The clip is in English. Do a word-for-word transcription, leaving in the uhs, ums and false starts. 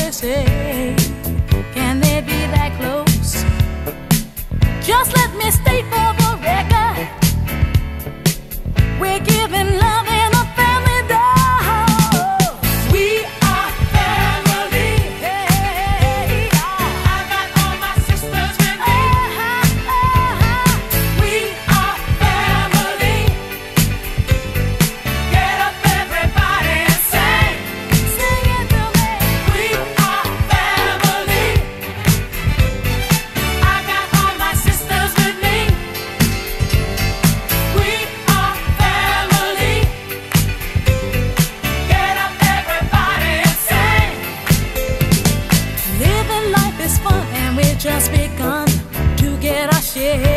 they say, can they be that close? Just let me state for the record, we're giving love in a family dose. We are family. Hey, I got all my sisters with me. Uh-huh, uh-huh. We are family. Get up everybody and sing. Sing it to me. We are family. I got all my sisters with me. We are family. Get up everybody and sing. Living life is fun and we just begun to get our share.